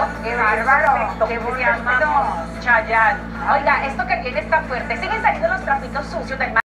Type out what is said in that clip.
¡Qué bárbaro! Perfecto, ¡Qué que se bonito! llama Chayanne. Oiga, esto que viene está fuerte. Siguen saliendo los trapitos sucios del mar.